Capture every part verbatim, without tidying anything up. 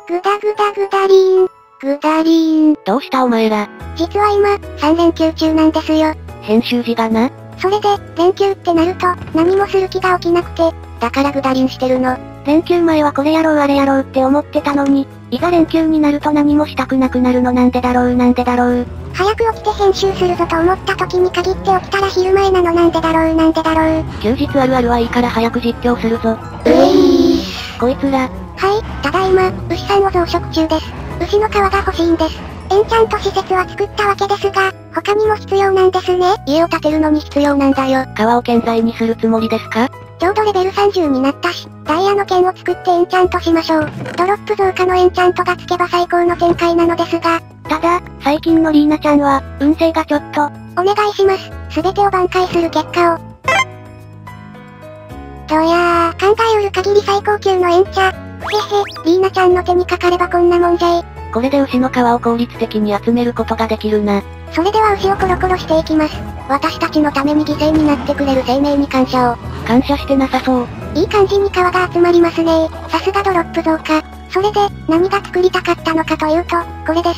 ぐだぐだぐだりーん。ぐだりーん。 どうしたお前ら。 実は今、さん連休中なんですよ。 編集時がな。 それで、連休ってなると、何もする気が起きなくて、だからぐだりんしてるの。 連休前はこれやろうあれやろうって思ってたのに、いざ連休になると何もしたくなくなるのなんでだろうなんでだろう。 早く起きて編集するぞと思った時に限って起きたら昼前なのなんでだろうなんでだろう。 休日あるあるはいいから早く実況するぞ。 うえいー。 こいつら。 はい、ただいま、牛さんを増殖中です。牛の皮が欲しいんです。エンチャント施設は作ったわけですが、他にも必要なんですね。家を建てるのに必要なんだよ。 皮を建材にするつもりですか？ ちょうどレベルさんじゅうになったし、ダイヤの剣を作ってエンチャントしましょう。ドロップ増加のエンチャントがつけば最高の展開なのですが、 ただ、最近のリーナちゃんは、運勢がちょっと。 お願いします。すべてを挽回する結果を。どやー、考えうる限り最高級のエンチャ。へへ、リーナちゃんの手にかかればこんなもんじゃい。 これで牛の皮を効率的に集めることができるな。 それでは牛をコロコロしていきます。私たちのために犠牲になってくれる生命に感謝を。 感謝してなさそう。 いい感じに皮が集まりますねー。さすがドロップ増加。それで、何が作りたかったのかというと、これです。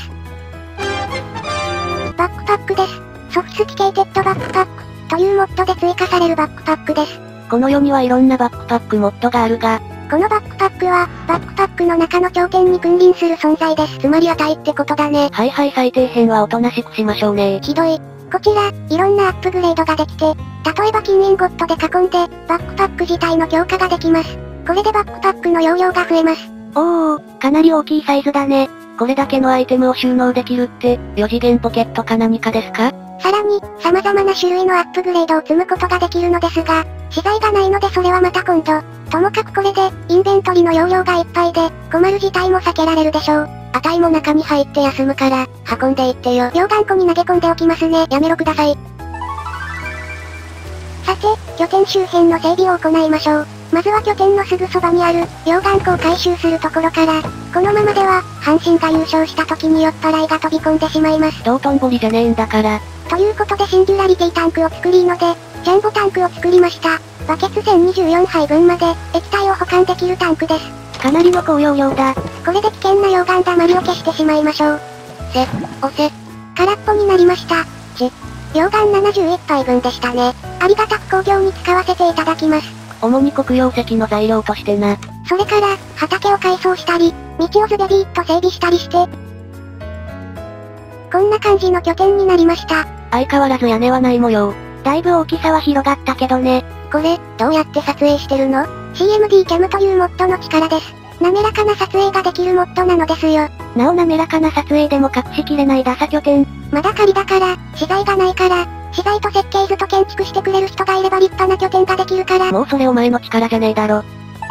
バックパックです。ソフィスティケイテッドバックパック、というモッドで追加されるバックパックです。 この世にはいろんなバックパックモッドがあるが、 このバックパックは、バックパックの中の頂点に君臨する存在です。つまり値ってことだね。 はいはい最低編はおとなしくしましょうね。 ひどい。こちら、いろんなアップグレードができて、例えば金インゴットで囲んで、バックパック自体の強化ができます。これでバックパックの容量が増えます。 おー、かなり大きいサイズだね。これだけのアイテムを収納できるって、よ次元ポケットか何かですか？ さらに、様々な種類のアップグレードを積むことができるのですが、資材がないのでそれはまた今度。ともかくこれで、インベントリの容量がいっぱいで、困る事態も避けられるでしょう。値も中に入って休むから、運んでいってよ。溶岩庫に投げ込んでおきますね。やめろください。さて、拠点周辺の整備を行いましょう。まずは拠点のすぐそばにある、溶岩庫を回収するところから、このままでは、阪神が優勝した時に酔っ払いが飛び込んでしまいます。 道頓堀じゃねえんだから。 ということでシンギュラリティタンクを作りので、ジャンボタンクを作りました。バケツせんにじゅうよんはいぶんまで、液体を保管できるタンクです。 かなりの高容量だ。 これで危険な溶岩だまりを消してしまいましょう。せ、おせ。空っぽになりました。ち、溶岩ななじゅういっぱいぶんでしたね。ありがたく工業に使わせていただきます。 主に黒曜石の材料としてな。 それから、畑を改装したり、道をズベビーっと整備したりして、こんな感じの拠点になりました。 相変わらず屋根はない模様。だいぶ大きさは広がったけどね。 これ、どうやって撮影してるの？ シーエムディー キャムというモッドの力です。滑らかな撮影ができるモッドなのですよ。 なお滑らかな撮影でも隠しきれないダサ拠点。 まだ仮だから、資材がないから、資材と設計図と建築してくれる人がいれば立派な拠点ができるから。 もうそれお前の力じゃねえだろ。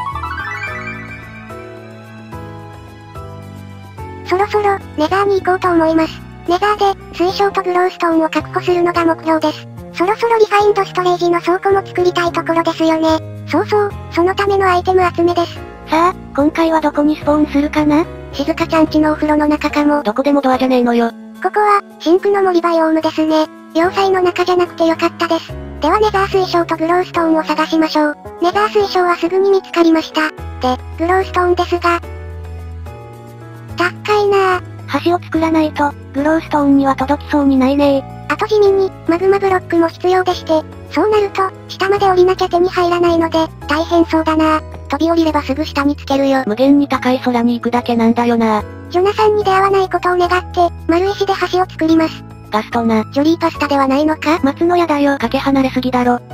そろそろ、ネザーに行こうと思います。ネザーで、水晶とグローストーンを確保するのが目標です。そろそろリファインドストレージの倉庫も作りたいところですよね。そうそう、そのためのアイテム集めです。 さあ、今回はどこにスポーンするかな？ 静香ちゃんちのお風呂の中かも。 どこでもドアじゃねえのよ。 ここは、シンクの森バイオームですね。要塞の中じゃなくてよかったです。ではネザー水晶とグローストーンを探しましょう。ネザー水晶はすぐに見つかりました。で、グローストーンですが、高いなぁ。 橋を作らないと、グローストーンには届きそうにないねあと地味に、マグマブロックも必要でして、そうなると、下まで降りなきゃ手に入らないので、大変そうだなぁ。飛び降りればすぐ下につけるよ。 無限に高い空に行くだけなんだよな。 ジョナサンに出会わないことを願って、丸石で橋を作ります。 ガストな。 ジョリーパスタではないのか？ 松の屋だよ。かけ離れすぎだろ。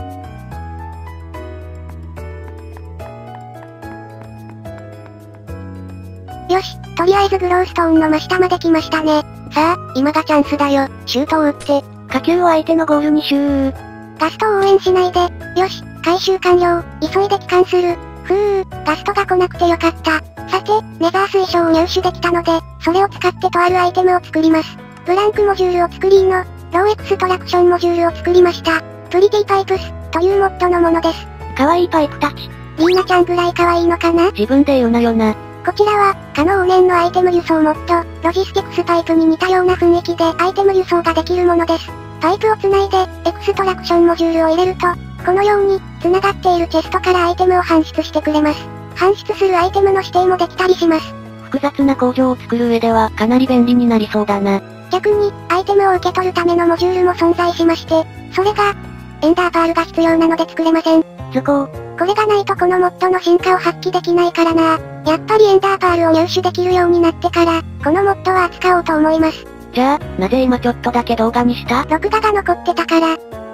よし、とりあえずグローストーンの真下まで来ましたね。さあ、今がチャンスだよ。シュートを打って。 火球を相手のゴールにシュー。 ガストを応援しないで。よし、回収完了。急いで帰還する。ふぅ、ガストが来なくてよかった。さて、ネザー水晶を入手できたので、それを使ってとあるアイテムを作ります。ブランクモジュールを作りの、ローエクストラクションモジュールを作りました。プリティパイプス、というモッドのものです。 かわいいパイプたち。 リーナちゃんぐらい可愛いのかな？ 自分で言うなよな。 こちらは、可能往年のアイテム輸送モッド、ロジスティクスパイプに似たような雰囲気でアイテム輸送ができるものです。パイプをつないで、エクストラクションモジュールを入れると、このように、繋がっているチェストからアイテムを搬出してくれます。搬出するアイテムの指定もできたりします。 複雑な工場を作る上ではかなり便利になりそうだな。 逆に、アイテムを受け取るためのモジュールも存在しまして、それが、エンダーパールが必要なので作れません。 図工。 これがないとこのモッドの進化を発揮できないからな。やっぱりエンダーパールを入手できるようになってから、このモッドは扱おうと思います。 じゃあ、なぜ今ちょっとだけ動画にした？ 録画が残ってたから。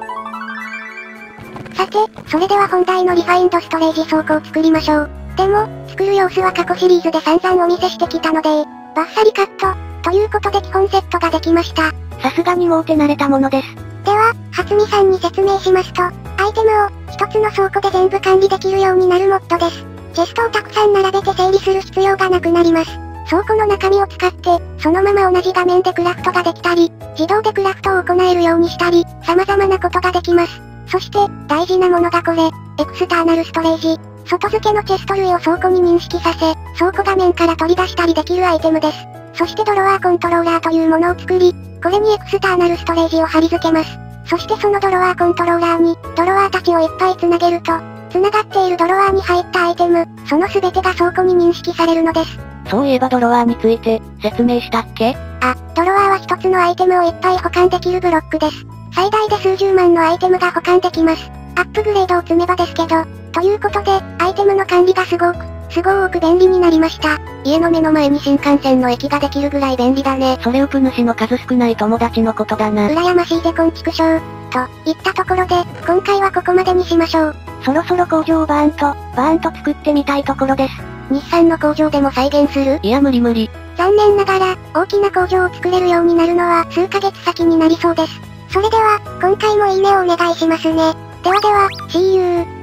さて、それでは本題のリファインドストレージ倉庫を作りましょう。でも、作る様子は過去シリーズで散々お見せしてきたので、バッサリカット、ということで基本セットができました。 さすがにもう手慣れたものです。 では、初見さんに説明しますと、アイテムを、一つの倉庫で全部管理できるようになるモッドです。チェストをたくさん並べて整理する必要がなくなります。倉庫の中身を使って、そのまま同じ画面でクラフトができたり、自動でクラフトを行えるようにしたり、様々なことができます。そして、大事なものがこれ、エクスターナルストレージ。外付けのチェスト類を倉庫に認識させ、倉庫画面から取り出したりできるアイテムです。そしてドロワーコントローラーというものを作り、これにエクスターナルストレージを貼り付けます。そしてそのドロワーコントローラーに、ドロワーたちをいっぱい繋げると、繋がっているドロワーに入ったアイテム、その全てが倉庫に認識されるのです。 そういえばドロワーについて、説明したっけ？ あ、ドロワーは一つのアイテムをいっぱい保管できるブロックです。最大で数十万のアイテムが保管できます。アップグレードを積めばですけど、ということで、アイテムの管理がすごく、すごく便利になりました。家の目の前に新幹線の駅ができるぐらい便利だね。 それウプ主の数少ない友達のことだな。 羨ましいぜこんちくしょう。と、いったところで、今回はここまでにしましょう。 そろそろ工場をバーンと、バーンと作ってみたいところです。 日産の工場でも再現する？ いや無理無理。 残念ながら、大きな工場を作れるようになるのは数ヶ月先になりそうです。それでは、今回もいいねをお願いしますね。ではでは、シーユー。